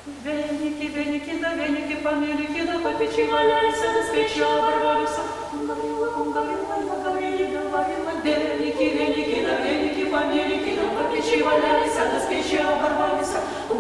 Веники, веники, да веники, фамилики, да по печи валяются, да с печи оборвались. Он говорила, я говорила, веники, веники, да веники, фамилики, да по печи валяются, да с печи оборвались. Он